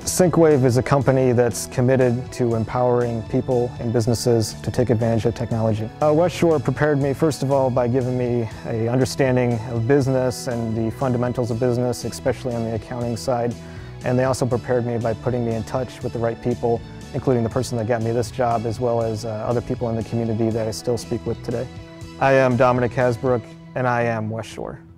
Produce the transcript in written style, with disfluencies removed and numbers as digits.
SyncWave is a company that's committed to empowering people and businesses to take advantage of technology. West Shore prepared me, first of all, by giving me an understanding of business and the fundamentals of business, especially on the accounting side. And they also prepared me by putting me in touch with the right people, including the person that got me this job, as well as other people in the community that I still speak with today. I am Dominic Hasbrouck, and I am West Shore.